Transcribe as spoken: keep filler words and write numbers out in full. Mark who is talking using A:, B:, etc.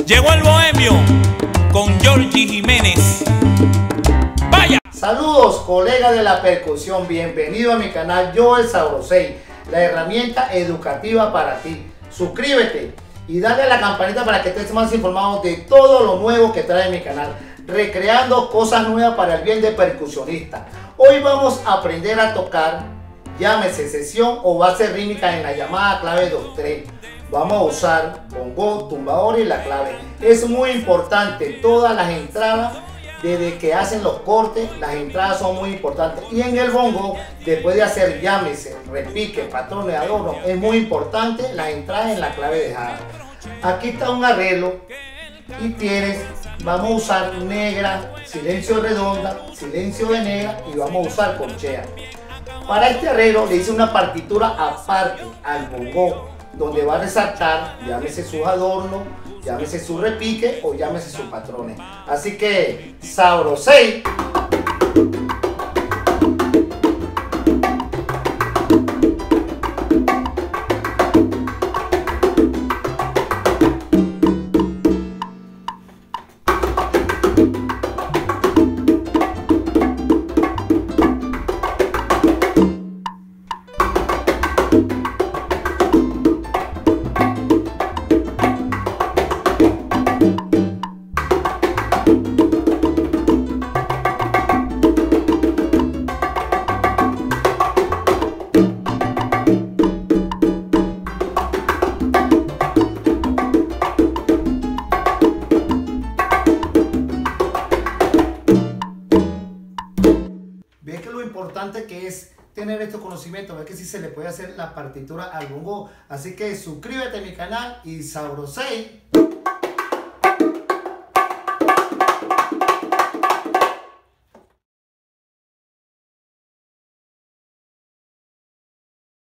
A: Llegó el bohemio con Georgie Jiménez. ¡Vaya!
B: Saludos, colegas de la percusión. Bienvenido a mi canal Yo el Sabrosei, la herramienta educativa para ti. Suscríbete y dale a la campanita para que estés más informado de todo lo nuevo que trae mi canal, recreando cosas nuevas para el bien de percusionista. Hoy vamos a aprender a tocar, llámese sesión o base rítmica en la llamada clave dos tres. Vamos a usar bongo, tumbador y la clave. Es muy importante, todas las entradas, desde que hacen los cortes, las entradas son muy importantes. Y en el bongo, después de hacer llámese, repique, patrones, adorno, es muy importante las entradas en la clave dejada. Aquí está un arreglo y tienes, vamos a usar negra, silencio redonda, silencio de negra y vamos a usar corchea. Para este arreglo le hice una partitura aparte al bongo, donde va a resaltar, llámese sus adornos, llámese su repique o llámese sus patrones. Así que, Sabrosei. Ves que lo importante que es tener estos conocimientos, ves que sí se le puede hacer la partitura al bongo. Así que suscríbete a mi canal y Sabrosei.